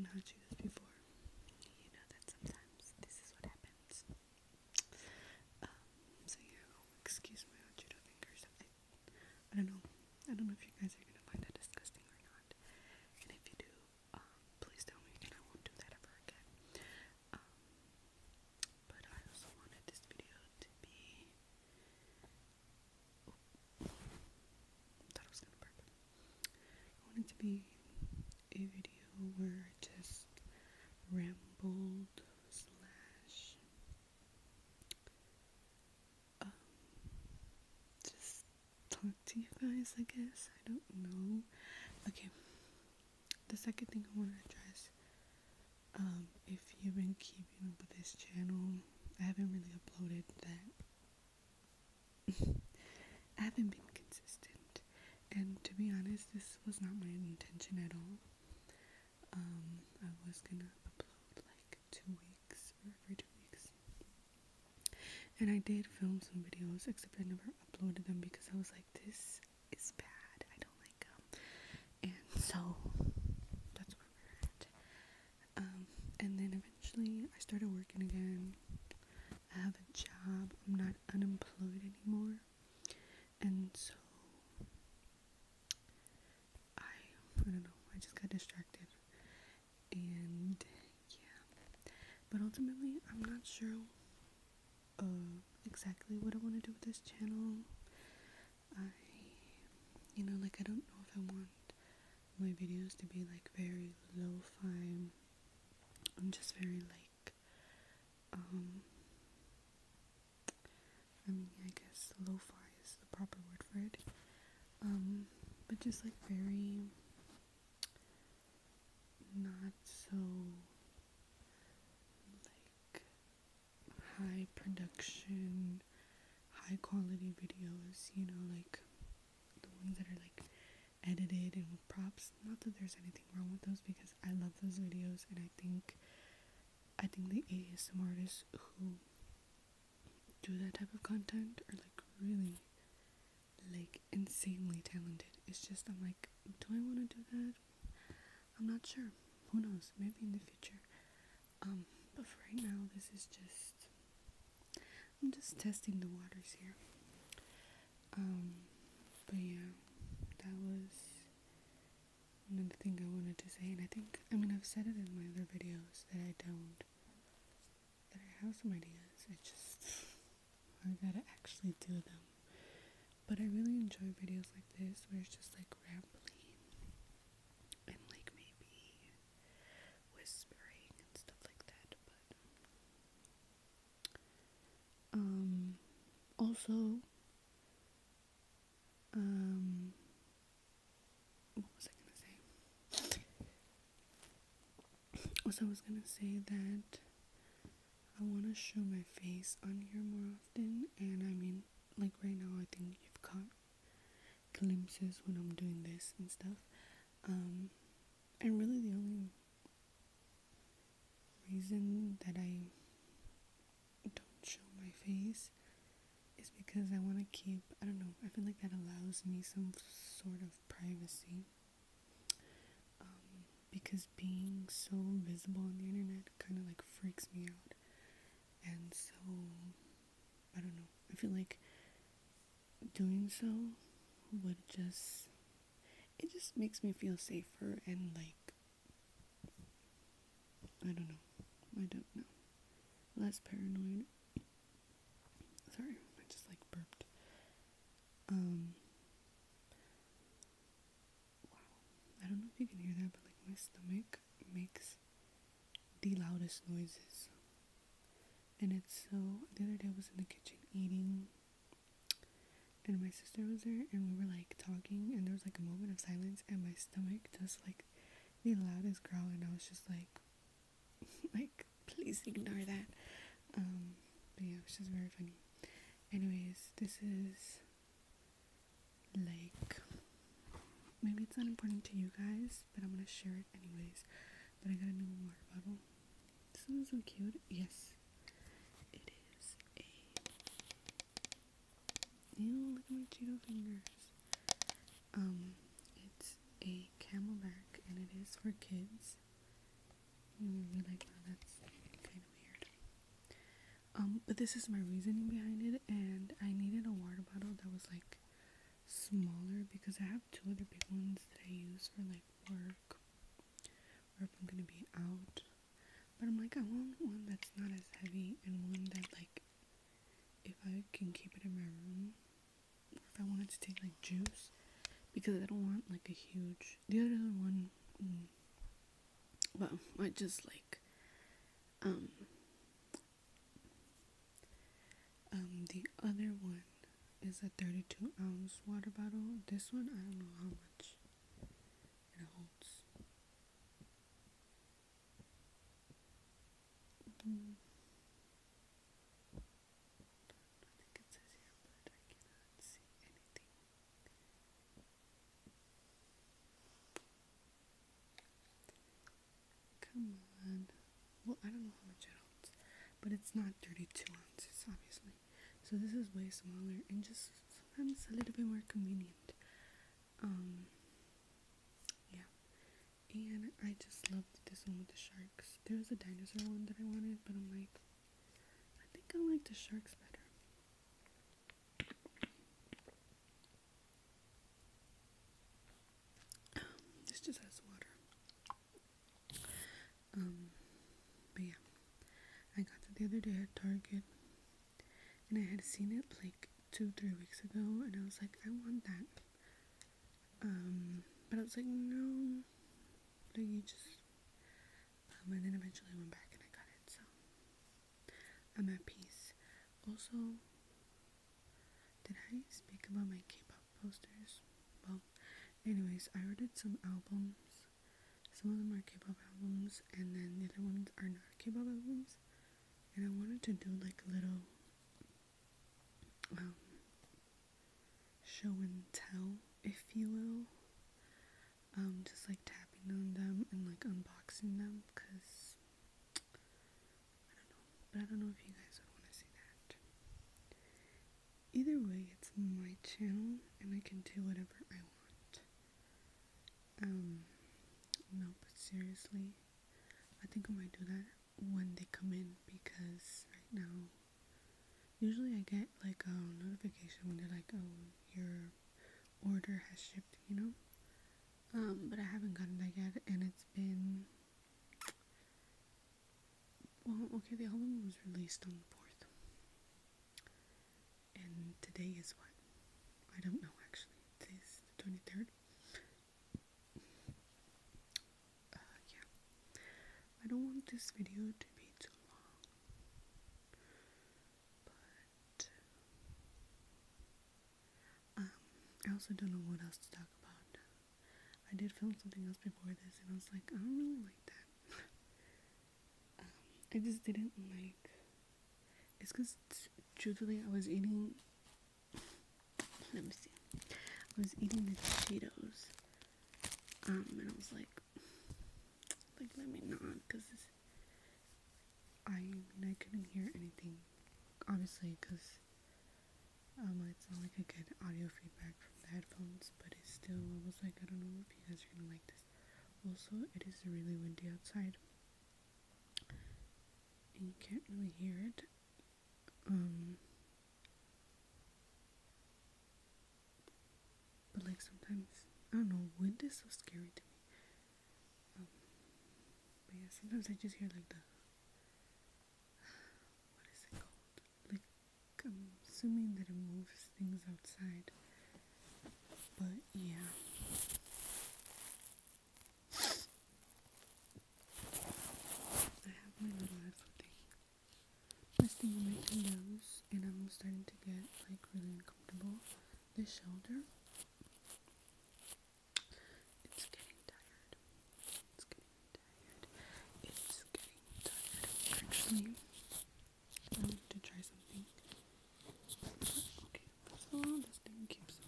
not you this before, you know that sometimes this is what happens. So yeah, excuse my cheeto fingers. I don't know. I don't know if you guys are gonna find that disgusting or not. And if you do, please tell me, and I won't do that ever again. But I also wanted this video to be. Thought I was gonna burp. I want it to be a video where I just rambled slash just talk to you guys, I guess. I don't know. Okay, the second thing I want to address, if you've been keeping up with this channel, I haven't really uploaded that. I haven't been consistent, and to be honest, this was not my intention at all. I was gonna upload like 2 weeks or every 2 weeks, and I did film some videos, except I never uploaded them because I was like, this is bad, I don't like them. And so that's where we're at. And then eventually I started working again. I have a job, I'm not unemployed anymore, and so I don't know, I just got distracted, and yeah, but ultimately I'm not sure exactly what I want to do with this channel. I don't know if I want my videos to be like very lo-fi. I'm just very like I guess lo-fi is the proper word for it. But just like very not so like high production, high quality videos, like the ones that are like edited and with props. Not that there's anything wrong with those, because I love those videos, and I think the ASMR artists who do that type of content are like really like insanely talented. It's just, I'm like, do I want to do that? I'm not sure. Who knows? Maybe in the future. But for right now, I'm just testing the waters here. But yeah, that was another thing I wanted to say, and I've said it in my other videos that I have some ideas. I gotta actually do them. But I really enjoy videos like this, where it's just like rambling and like maybe whispering and stuff like that. But also, what was I gonna say? Also, I was gonna say that I want to show my face on here more often, and like right now, I think you've caught glimpses when I'm doing this and stuff. And really the only reason that I don't show my face is because I want to keep, I don't know, I feel like that allows me some sort of privacy. Because being so visible on the internet kind of like freaks me out. And so, I don't know, I feel like doing so would it just makes me feel safer, and like, I don't know, less paranoid. Sorry, I just like burped. Wow, I don't know if you can hear that, but like my stomach makes the loudest noises. And the other day I was in the kitchen eating, and my sister was there, and we were like talking, and there was like a moment of silence, and my stomach just like the loudest growl, and I was just like like, please ignore that. But yeah, it was just very funny. Anyways, this is like, maybe it's not important to you guys, but I'm gonna share it anyways. But I got a new water bottle. This one's so cute. Yes, it is a. Ew, look at my cheeto fingers. It's a Camelback, and it is for kids. you will be like, oh, that's kind of weird. But this is my reasoning behind it, and I needed a water bottle that was like smaller because I have two other big ones that I use for like work or if I'm gonna be out. But I'm like, I want one that's not as heavy and one that like if I can keep it in my room, or if I wanted to take like juice, because I don't want like a huge. The other one, well, I just like the other one is a 32-ounce water bottle. This one, I don't know how much it holds. I think it says here, but I cannot see anything. Come on. Well, I don't know how much it holds, but it's not 32 ounces, obviously. So this is way smaller and just sometimes a little bit more convenient. Yeah. And I just loved this one with the sharks. There was a dinosaur one that I wanted, but I'm like, I think I like the sharks better. This just has water. But yeah, I got it the other day at Target, and I had seen it like 2-3 weeks ago, and I was like, I want that. But I was like, no, like you just. And then eventually I went back and I got it, so I'm at peace. Also, did I speak about my K-pop posters? Well, anyways, I ordered some albums. Some of them are K-pop albums, and then the other ones are not K-pop albums. And I wanted to do like a little show and tell, if you will. Just like tapping on them and like unboxing them, cause I don't know. But I don't know if you guys would want to see that. Either way, it's my channel, and I can do whatever I want. No, but seriously, I think I might do that when they come in, because right now, usually I get like a notification when they're like, oh, your order has shipped, you know? But I haven't gotten that yet, and it's been, well, okay, the album was released on the 4th, and today is what? I don't know, actually. Today's the 23rd. Yeah. I don't want this video to be too long, but, I also don't know what else to talk about. I did film something else before this, and I was like, I don't really like that. I just didn't like. It's because, truthfully, I was eating. Let me see. I was eating the Cheetos, and I was like, let me not, because I couldn't hear anything, obviously, because it's not like I get audio feedback from the headphones, but it's still, I was like, I don't know if you guys are gonna like this. Also, it is really windy outside, and you can't really hear it. But like sometimes, I don't know, wind is so scary to me. But yeah, sometimes I just hear like the, what is it called? Like, I'm assuming that it moves things outside. But yeah. I have my little headphone thing resting on my windows, and I'm starting to get like really uncomfortable. The shoulder, it's getting tired. It's getting tired. It's getting tired. Actually, I want to try something. Okay, first of all, this thing keeps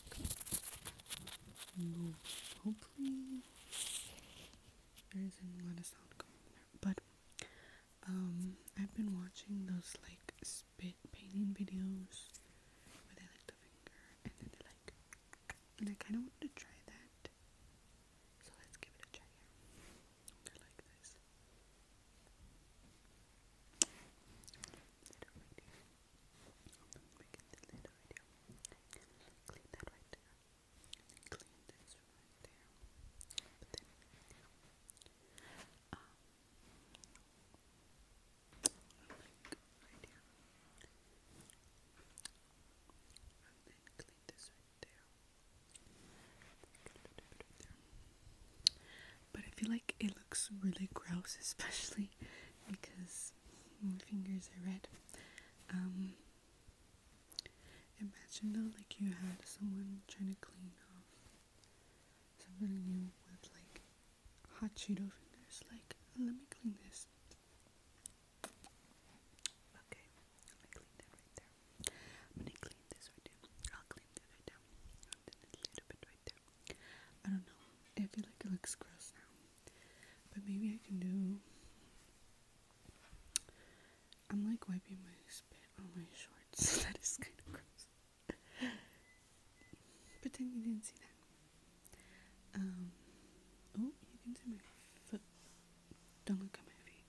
moving. Hopefully, there isn't a lot of sound coming there. But I've been watching those like spit painting videos where they like the finger and then they like, and I kind of wanted to try that, so let's give it a try here. They're like this. feel like it looks really gross, especially because my fingers are red. Imagine though, like you had someone trying to clean off something on you with like hot Cheeto fingers, like, oh, let me clean this. Okay, let me clean that right there. I'm gonna clean this right there. I'll clean that right there. And then a little bit right there. I don't know. I feel like it looks gross now. But maybe I can do. I'm like wiping my spit on my shorts. That is kind of gross. Pretend you didn't see that. Oh, you can see my foot. Don't look at my feet.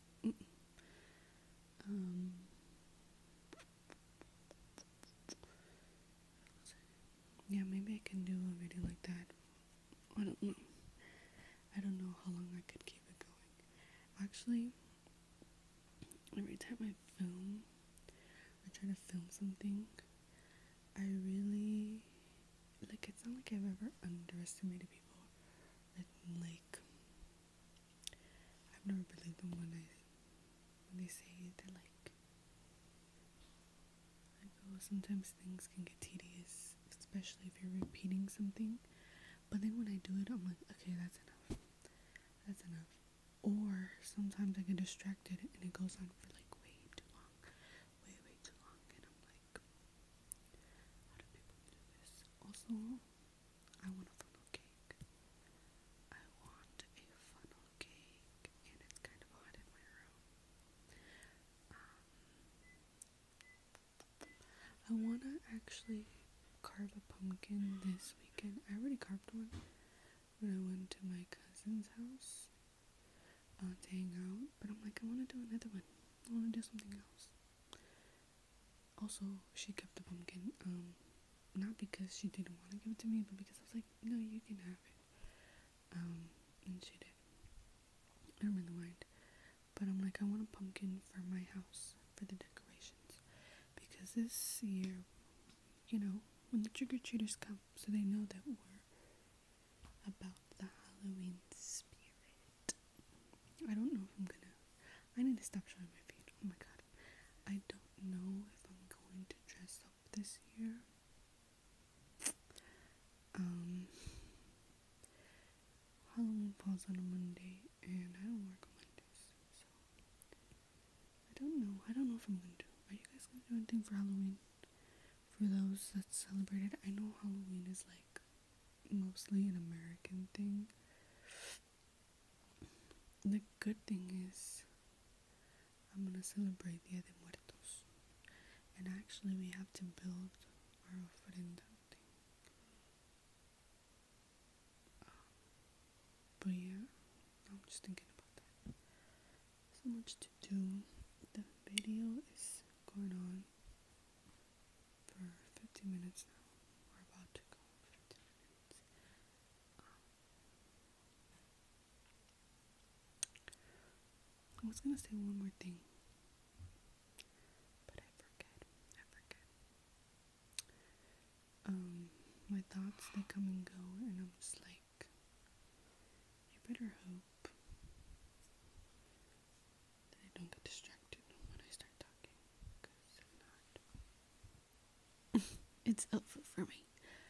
Yeah, maybe I can do a video like that. I don't know. I don't know how long I could keep it going. Actually, every time I film or try to film something, I really like. It's not like I've ever underestimated people. Like I've never believed them when they say that like oh, sometimes things can get tedious, especially if you're repeating something. But then when I do it, I'm like, okay, that's enough. That's enough. Or sometimes I get distracted and it goes on for like way too long. Way too long. And I'm like, how do people do this? Also, I want a funnel cake. I want a funnel cake. And it's kind of hot in my room. I want to actually carve a pumpkin this weekend. I already carved one when I went to my cousin's house to hang out, but I'm like, I want to do another one. I want to do something else. Also, she kept the pumpkin, not because she didn't want to give it to me, but because I was like, no, you can have it. And she did. I don't really mind. But I'm like, I want a pumpkin for my house, for the decorations. Because this year, you know, when the trick-or-treaters come, so they know that we're about the Halloween spirit. I don't know if I need to stop showing my feet. Oh my god. I don't know if I'm going to dress up this year. Halloween falls on a Monday, and I don't work on Mondays, so I don't know. I don't know if I'm gonna do. Are you guys gonna do anything for Halloween? For those that celebrate it, I know Halloween is like mostly an American thing. The good thing is I'm gonna celebrate Dia de Muertos, and actually we have to build our ofrenda thing. But yeah, I'm just thinking about that. So much to do. The video is going on for 50 minutes now. We're about to go 50 minutes. I was gonna say one more thing, but I forget. My thoughts, they come and go, and I'm just like, you better hope that I don't get distracted when I start talking, because if not, it's over for me.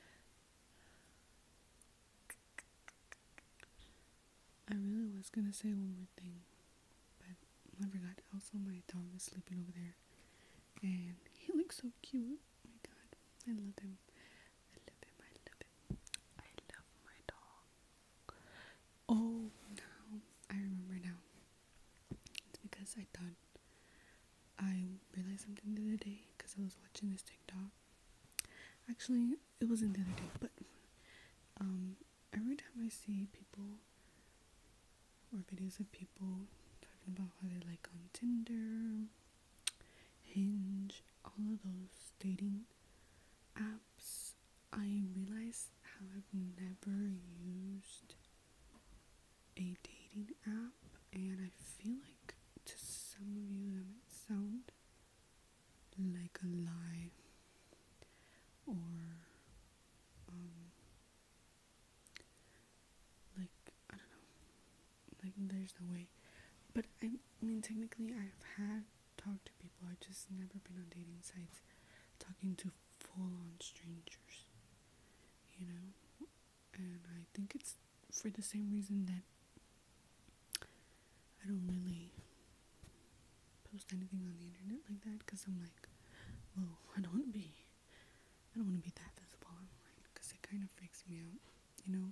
I really was gonna say one more thing, but I forgot. Also, my dog is sleeping over there, and he looks so cute. Oh my god, I love him. I love my dog. Oh, now I remember now. It's because I thought I realized something the other day because I was watching this TikTok. Actually, it wasn't the other day, but every time I see people or videos of people talking about how they're like on Tinder, Hinge, all of those dating apps, I realize how I've never used a dating app, and I feel like to some of you that might sound like a lie, or like, I don't know, there's no way. But I mean, technically, I've had talked to people. I've just never been on dating sites talking to full-on strangers, you know. And I think it's for the same reason that I don't really post anything on the internet like that, because I'm like, well, I don't want to be that visible online, because it kind of freaks me out, you know.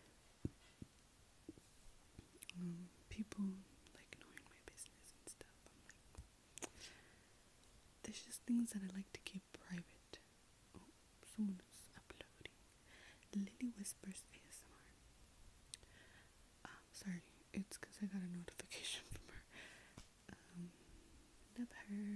People like knowing my business and stuff. I'm like, there's just things that I like to keep private. Oh, someone is uploading. Lily Whispers ASMR. Sorry, it's because I got a notification from her. Love her.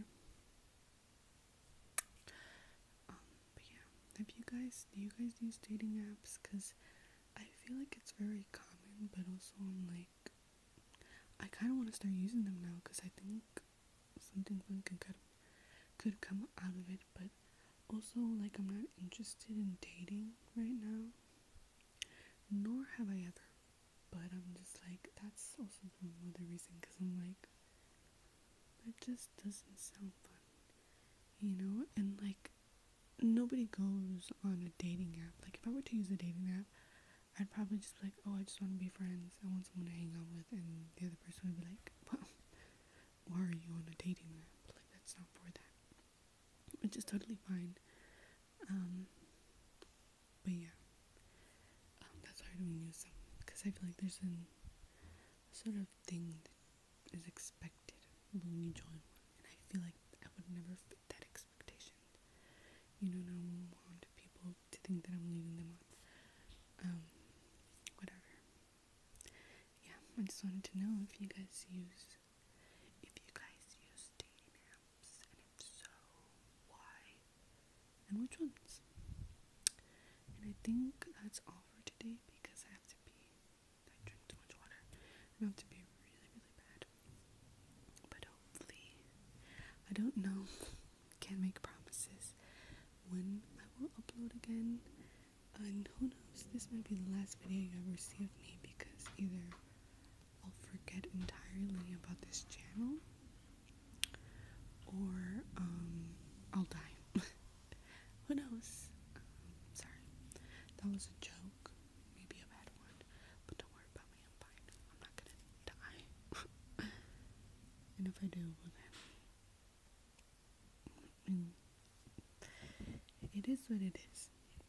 But yeah, do you guys use dating apps? Because I feel like it's very common, but also I'm like, I kind of want to start using them now, because I think something fun could come out of it. But also, like, I'm not interested in dating right now, nor have I ever. But I'm just like, that's also another reason, because I'm like, it just doesn't sound fun, you know. And like, nobody goes on a dating app. Like, if I were to use a dating app, I'd probably just be like, oh, I just want to be friends, I want someone to hang out with. And the other person would be like, well, why are you on a dating app? Like, that's not for that. Which is totally fine. But yeah, that's why I don't use them, because I feel like there's a sort of thing that is expected when you join one, and I feel like I would never fit that expectation. You know, and I don't want people to think that I'm leading them on. Whatever. Yeah, I just wanted to know if you guys use dating apps, and if so, why, and which ones. And I think that's all for today, because I drink too much water, and I have to be really, really bad. But hopefully, I don't know, can't make promises when I will upload again. And who knows, this might be the last video you ever see of me, because either I'll forget entirely about this channel, or I'll die. Who knows? Sorry, that was a joke, maybe a bad one, but don't worry about me, I'm fine. I'm not gonna die. And if I do, well then, it is what it is.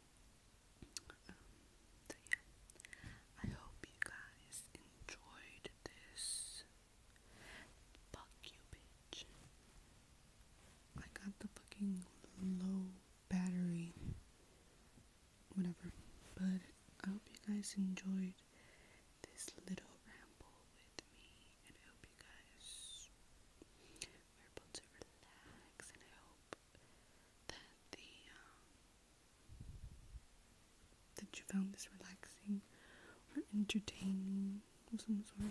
So yeah, I hope you guys enjoyed this. Fuck you, bitch. I got the fucking low battery, whatever. But I hope you guys enjoyed this little ramble with me, and I hope you guys were able to relax, and I hope that you found this relaxing or entertaining of some sort.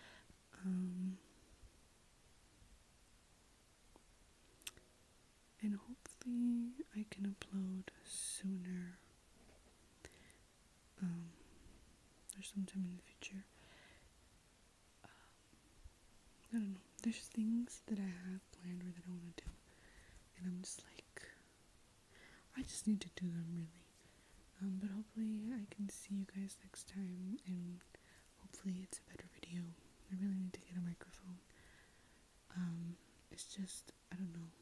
And hopefully I can upload sooner, or sometime in the future. I don't know, there's things that I have planned or that I want to do, and I'm just like, I just need to do them, really. But hopefully I can see you guys next time, and hopefully it's a better video. I really need to get a microphone. It's just, I don't know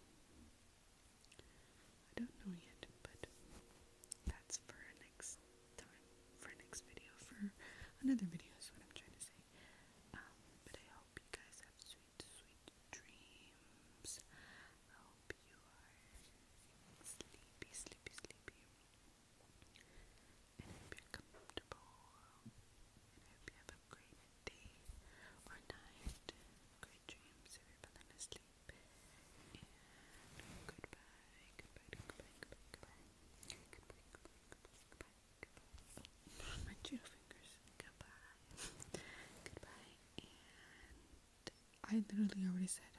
yet, but that's for next time, for next video, for another video is what I'm trying to say. But I hope you guys have sweet, sweet dreams. I hope you are sleepy, sleepy, sleepy. And I hope you're comfortable. And I hope you have a great day or night. Great dreams if you're falling asleep. And goodbye, goodbye, goodbye, goodbye, goodbye. Goodbye. My cheeto fingers. Goodbye. Goodbye. And I literally already said